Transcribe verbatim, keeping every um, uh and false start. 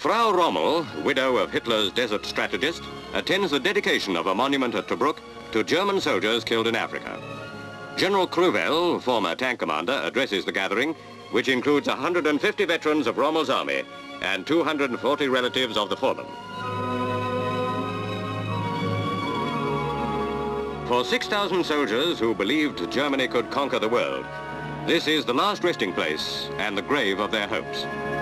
Frau Rommel, widow of Hitler's desert strategist, attends the dedication of a monument at Tobruk to German soldiers killed in Africa. General Gruewell, former tank commander, addresses the gathering, which includes one hundred fifty veterans of Rommel's army and two hundred forty relatives of the fallen. For six thousand soldiers who believed Germany could conquer the world, this is the last resting place and the grave of their hopes.